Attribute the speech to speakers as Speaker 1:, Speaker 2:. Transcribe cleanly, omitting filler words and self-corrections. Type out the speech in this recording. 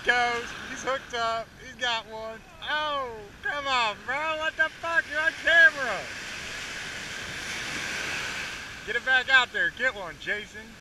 Speaker 1: goes. He's hooked up. He's got one. Oh, come on, bro. What the fuck? You're on camera. Get it back out there. Get one, Jason.